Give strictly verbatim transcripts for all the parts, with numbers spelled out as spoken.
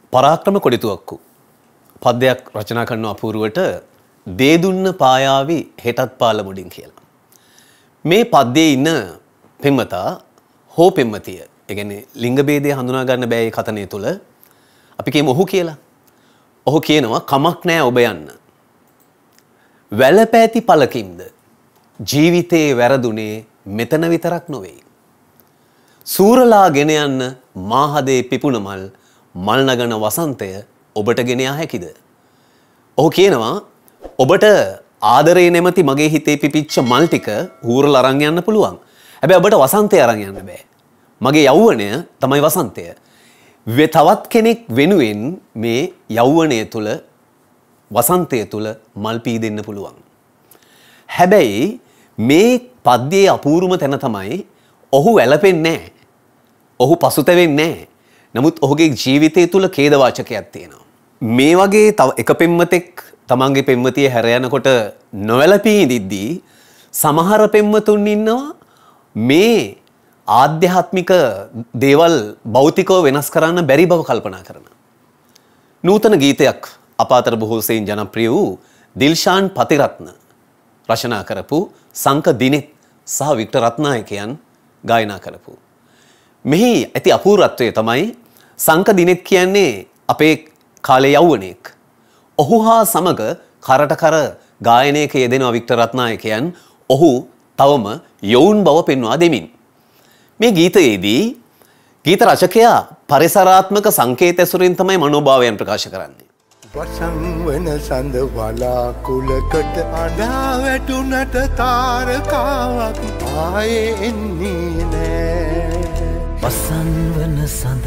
පරාක්‍රම කොඩිතුවක්කු පද්‍යයක් රචනා කරන අපූර්වට දේ දුන්න පායාවි හෙටත් පාල මුඩින් කියලා. මේ පද්‍යයේ ඉන්න පෙම්වතා හෝ පෙම්වතිය, ඒ කියන්නේ ලිංග භේදය හඳුනා ගන්න බෑ මේ කතනය තුල. අපි කියමු ඔහු කියලා. ඔහු කියනවා කමක් නෑ ඔබ යන්න. වැළපෑති පළකින්ද ජීවිතේ වැරදුනේ මෙතන විතරක් නොවේ. සූරලා ගෙන යන්න මාහදේ පිපුණ මල් මල් නගන වසන්තය ඔබට ගෙන යා හැකිද? ඔහු කියනවා ඔබට ආදරේ නැමැති මගේ හිතේ පිපිච්ච මල් ටික හූරලා අරන් යන්න පුළුවන්. හැබැයි ඔබට වසන්තය අරන් යන්න බෑ. මගේ යෞවනය තමයි වසන්තය. වෙ තවත් කෙනෙක් වෙනුවෙන් මේ යෞවනය තුල වසන්තය තුල මල් පීදෙන්න පුළුවන්. හැබැයි මේ පද්‍යයේ අපූර්වම තැන තමයි ඔහු වැළපෙන්නේ නැහැ. ඔහු පසුතැවෙන්නේ නැහැ. නමුත් ඔහුගේ ජීවිතය තුල ඛේදවාචකයක් තියෙනවා. මේ වගේ තව එක පෙම්වතෙක් තමන්ගේ පෙම්වතිය හැර යනකොට නොවැළපී ඉඳිද්දී සමහර පෙම්වතුන් ඉන්නවා මේ ආධ්‍යාත්මික දේවල් භෞතිකව වෙනස් කරන්න බැරි බව කල්පනා කරන. නූතන ගීතයක් අප අතර බොහෝ සෙයින් ජනප්‍රිය වූ දිල්ෂාන් පතිරත්න රචනා කරපු සංක දිනෙත් සහ වික්ටර් රත්නායකයන් ගායනා කරපු. මෙහි ඇති අපූර්වත්වය තමයි සංක දිනෙත් කියන්නේ අපේ කාලේ යෞවනයෙක්. ඔහු හා සමග කරට කර ගායනයක යෙදෙනවා වික්ටර් රත්නායකයන්. ඔහු තවම යොවුන් බව පෙන්වා දෙමින්. මේ ගීතයේදී ගීත රචකයා පරිසරාත්මක සංකේත ඇසුරින් තමයි මනෝභාවයන් ප්‍රකාශ කරන්නේ. වසන් වන සඳ වලාකුලකට අඬා වැටුනට තාරකාවක් ආයේ එන්නේ නෑ. වසන් වන සඳ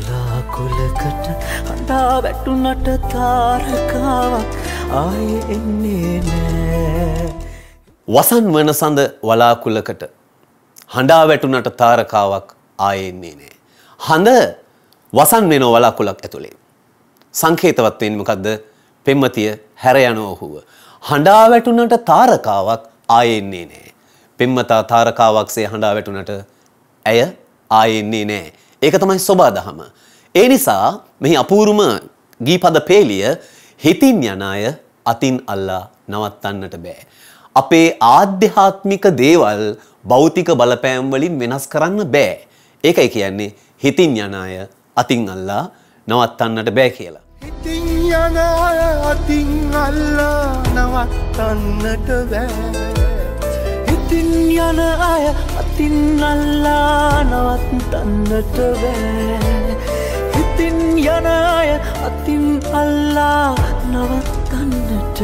වලාකුලකට අඬා වැටුනට තාරකාවක් ආයේ එන්නේ නෑ. වසන් වන සඳ වලාකුලකට හඬා වැටුනට තාරකාවක් ආයේ එන්නේ නෑ. හඳ වසන් වෙන වලාකුලක් ඇතුලේ. සංකේතවත් වෙන්නේ මොකද්ද? පෙම්වතිය හැර යන ඔහුව. හඬා වැටුනට තාරකාවක් ආයේ එන්නේ නෑ. පෙම්වතා තාරකාවක්සේ හඬා වැටුනට ඇය ආයේ එන්නේ නෑ. ඒක තමයි සෝබාදහම. ඒ නිසා මෙහි අපූර්වම ගීපද පේලිය හිතින් යන අය අතින් අල්ලා නවත්තන්නට බෑ. අපේ ආධ්‍යාත්මික දේවල් භෞතික බලපෑම් වලින් වෙනස් කරන්න බෑ. ඒකයි කියන්නේ හිතින් යන අය අතින් අල්ලා නවත්තන්නට බෑ කියලා. හිතින් යන අය අතින් අල්ලා නවත්තන්නට බෑ. හිතින් යන අය අතින් අල්ලා නවත්තන්නට බෑ. හිතින් යන අය අතින් අල්ලා නවත්තන්නට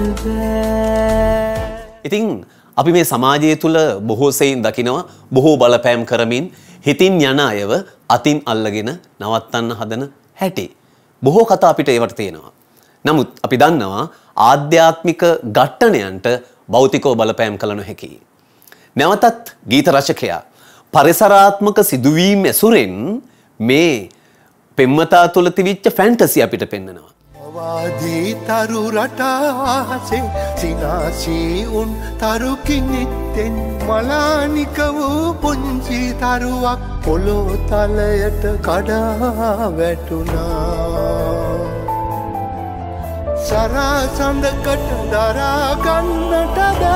බෑ. ඉතින් අපි මේ සමාජය තුල බොහෝ සෙයින් දකිනවා බොහෝ බලපෑම් කරමින් හිතින් යන අයව අතින් අල්ලගෙන නවත්තන්න හදන හැටි. බොහෝ කතා අපිට ඒවට තියෙනවා. නමුත් අපි දන්නවා ආධ්‍යාත්මික ඝට්ටනයන්ට භෞතිකව බලපෑම් කළ නොහැකි. නැවතත් ගීත රචකයා පරිසරාත්මක සිදුවීම් ඇසුරෙන් මේ පෙම්වතා තුළ තිබිච්ච ෆැන්ටසි අපිට පෙන්නනවා. වාදී තරු රටාසේ සිනාසී උන් තරු කිනිත්තෙන් මලානික වූ පුංචි තරුවක් පොළොව තලයට කඩා වැටුණා. සරා සඳකට දරා ගන්නට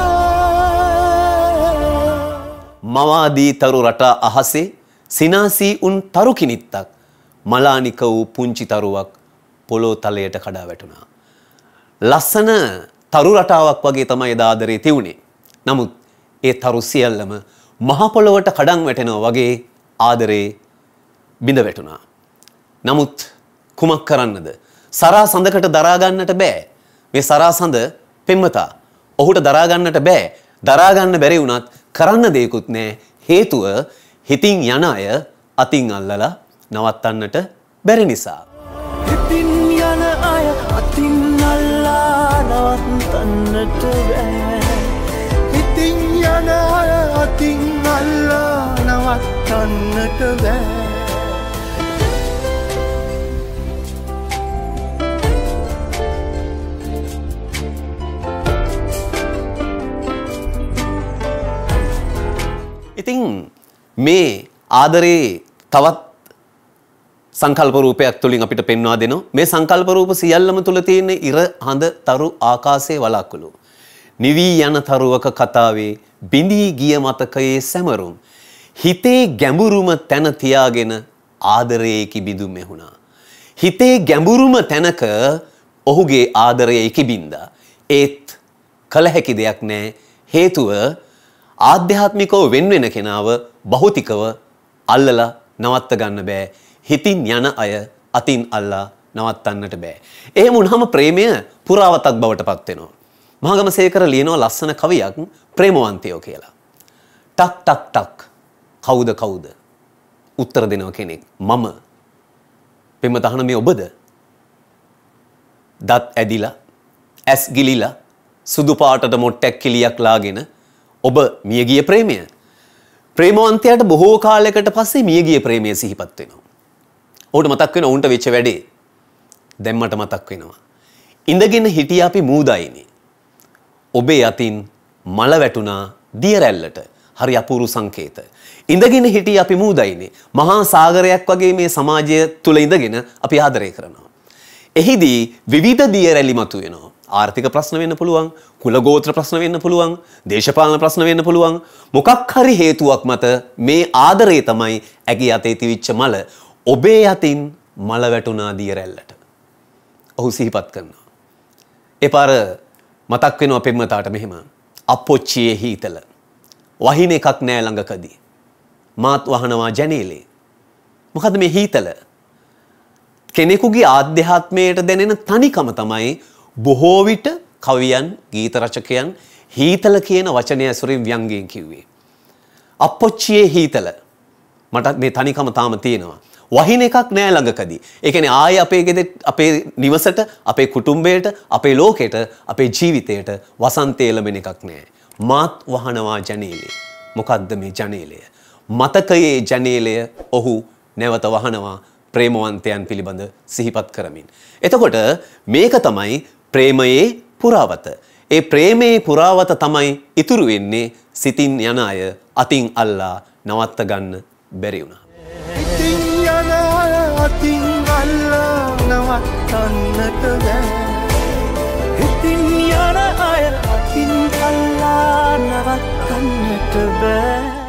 බෑ. මවාදී තරු රටා අහසේ සිනාසී උන් තරු කිනිත්තක් මලානික වූ පුංචි තරුවක් පොළොව තලයට කඩා වැටුණා. ලස්සන තරු රටාවක් වගේ තමයි එදා ආදරේ තියුනේ. නමුත් ඒ තරු සියල්ලම මහ පොළොවට කඩන් වැටෙනවා වගේ ආදරේ බිඳ වැටුණා. නමුත් කුමක් කරන්නද? සරා සඳකට දරා ගන්නට බෑ. මේ සරා සඳ පෙම්වතා. ඔහුට දරා ගන්නට බෑ. දරා ගන්න බැරි වුණත් කරන්න දෙයක්වත් නැහැ. හේතුව හිතින් යන අය අතින් අල්ලලා නවත්තන්නට බැරි නිසා. හිතින් යන අය අතින් අල්ලා නවත්තන්නට බෑ. හිතින් යන අය අතින් අල්ලා නවත්තන්නට බෑ. ඉතින් මේ ආදරේ තවත් සංකල්ප රූපයක් තුලින් අපිට පෙන්වා දෙනවා. මේ සංකල්ප රූප සියල්ලම තුල තියෙන ඉර හඳ තරු ආකාශයේ වලාකුළු. නිවි යන තරුවක කතාවේ බිඳී ගිය මතකයේ සැමරුම් හිතේ ගැඹුරුම තැන තියාගෙන ආදරයේ කිබිඳු මෙහුණා. හිතේ ගැඹුරුම තැනක ඔහුගේ ආදරයේ කිබින්දා. ඒත් කල හැකි දෙයක් නැහැ. හේතුව ආධ්‍යාත්මිකව වෙන වෙන කෙනාව භෞතිකව අල්ලලා නවත්ත ගන්න බෑ. හිතින් යන අය අතින් අල්ලා නවත්තන්නට බෑ. එහෙම වුණාම ප්‍රේමය පුරාවතක් බවට පත් වෙනවා. මහගමසේකර ලියනවා ලස්සන කවියක් ප්‍රේමවන්තයෝ කියලා. ටක් ටක් ටක් කවුද කවුද? උත්තර දෙනව කෙනෙක්. මම. පෙම්වත අහන මේ ඔබද? දත් ඇදිලා, ඇස් ගිලිලා, සුදු පාටට මොට්ටක් කිලියක් ලාගෙන ඔබ මියගිය ප්‍රේමය. ප්‍රේමවන්තයාට බොහෝ කාලයකට පස්සේ මියගිය ප්‍රේමය සිහිපත් වෙනවා. ඔහුට මතක් වෙනවා උන්ට වෙච්ච වැඩේ. දැන් මට මතක් වෙනවා. ඉඳගෙන හිටිය අපි මූදයිනේ. ඔබේ අතින් මල වැටුණා දිය රැල්ලට. හරි අපූර්ව සංකේත. ඉඳගෙන හිටිය අපි මූදයිනේ. මහා සාගරයක් වගේ මේ සමාජය තුල ඉඳගෙන අපි ආදරය කරනවා. එහිදී විවිධ දිය රැලි මතුවෙනවා. ආර්ථික ප්‍රශ්න වෙන්න පුළුවන්, කුල ගෝත්‍ර ප්‍රශ්න වෙන්න පුළුවන්, දේශපාලන ප්‍රශ්න වෙන්න පුළුවන්. මොකක් හරි හේතුවක් මත මේ ආදරය තමයි ඇගේ අතේ තිවිච්ච මල ඔබේ අතින් මල වැටුණා දිය රැල්ලට. ඔහු සිහිපත් කරනවා. ඒ පාර මතක් වෙනවා පෙම්වතාට මෙහෙම. අපොච්චියේ හීතල. වහින එකක් නෑ ළඟකදී. මාත් වහනවා ජනේලේ. මොකද මේ හීතල? කෙනෙකුගේ ආධ්‍යාත්මයට දැනෙන තනිකම තමයි බොහෝ විට කවියන්, ගීත රචකයන් හීතල කියන වචනය ඇසුරින් ව්‍යංගයෙන් කිව්වේ. අපොච්චියේ හීතල. මට මේ තනිකම තාම තියෙනවා. වහින එකක් නෑ ළඟකදී. ඒ කියන්නේ ආයේ අපේ ගෙදර, අපේ නිවසට, අපේ කුටුම්බයට, අපේ ලෝකෙට, අපේ ජීවිතයට වසන්තය ලැබෙන එකක් නෑ. මාත් වහනවා ජනේලය. මොකද්ද මේ ජනේලය? මතකයේ ජනේලය ඔහු නැවත වහනවා ප්‍රේමවන්තයන් පිළිබඳ සිහිපත් කරමින්. එතකොට මේක තමයි ප්‍රේමයේ පුරාවත. ඒ ප්‍රේමයේ පුරාවත තමයි ඉතුරු වෙන්නේ සිතින් යන අය අතින් අල්ලා නවත්ත ගන්න බැරි වුණා. ඉතින් යන අය අතින් අල්ලා නවත්තන්නට බෑ. ඉතින් යන අය අතින් අල්ලා නවත්තන්නට බෑ.